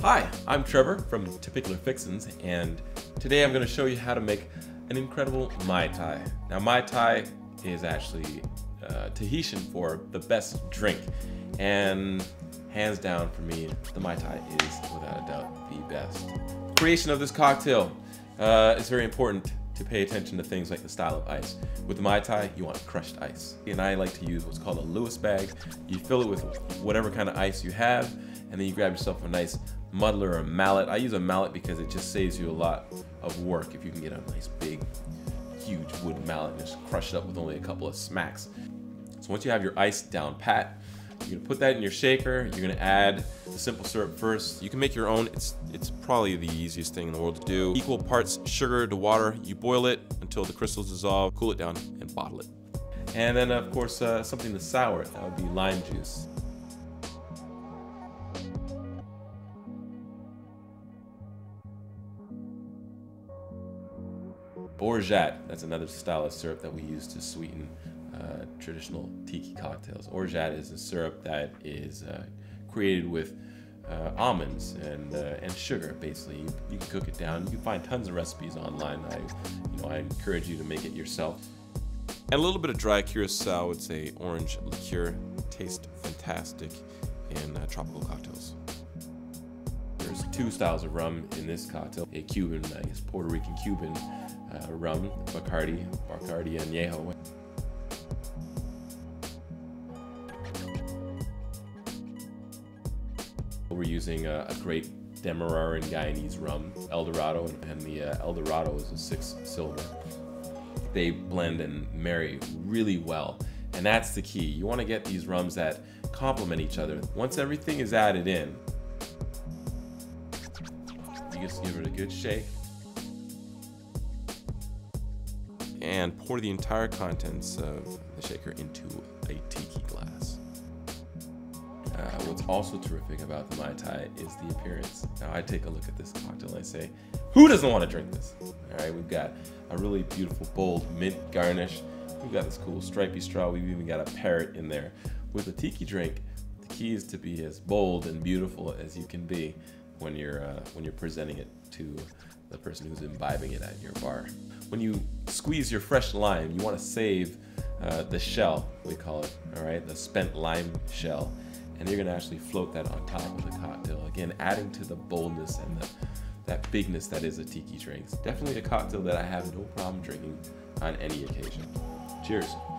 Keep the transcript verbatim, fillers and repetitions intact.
Hi, I'm Trevor from Particular Fixins, and today I'm going to show you how to make an incredible Mai Tai. Now, Mai Tai is actually uh, Tahitian for the best drink, and hands down for me, the Mai Tai is without a doubt the best. Creation of this cocktail uh, is very important to pay attention to things like the style of ice. With the Mai Tai, you want crushed ice. And I like to use what's called a Lewis bag. You fill it with whatever kind of ice you have, and then you grab yourself a nice muddler or a mallet. I use a mallet because it just saves you a lot of work if you can get a nice big, huge wooden mallet and just crush it up with only a couple of smacks. So once you have your ice down pat, you're gonna put that in your shaker. You're gonna add the simple syrup first. You can make your own. It's it's probably the easiest thing in the world to do. Equal parts sugar to water. You boil it until the crystals dissolve, cool it down, and bottle it. And then of course uh, something to sour it. That would be lime juice. Orgeat, that's another style of syrup that we use to sweeten uh, traditional tiki cocktails. Orgeat is a syrup that is uh, created with uh, almonds and uh, and sugar. Basically, you, you can cook it down. You can find tons of recipes online. I, you know, I encourage you to make it yourself. And a little bit of dry curacao, it's a orange liqueur. Tastes fantastic in uh, tropical cocktails. There's two styles of rum in this cocktail. A Cuban, I guess Puerto Rican Cuban uh, rum, Bacardi, Bacardi Añejo. We're using a, a great Demerara and Guyanese rum, El Dorado, and the uh, El Dorado is a six silver. They blend and marry really well, and that's the key. You want to get these rums that complement each other. Once everything is added in, you just give it a good shake and pour the entire contents of the shaker into a tiki glass. Uh, what's also terrific about the Mai Tai is the appearance. Now I take a look at this cocktail and I say, who doesn't want to drink this? All right, we've got a really beautiful bold mint garnish. We've got this cool stripy straw. We've even got a parrot in there. With a tiki drink, the key is to be as bold and beautiful as you can be when you're uh, when you're presenting it to the person who's imbibing it at your bar. When you squeeze your fresh lime, you want to save uh, the shell, we call it, all right, the spent lime shell, and you're gonna actually float that on top of the cocktail. Again, adding to the boldness and the, that bigness that is a tiki drink. It's definitely a cocktail that I have no problem drinking on any occasion. Cheers.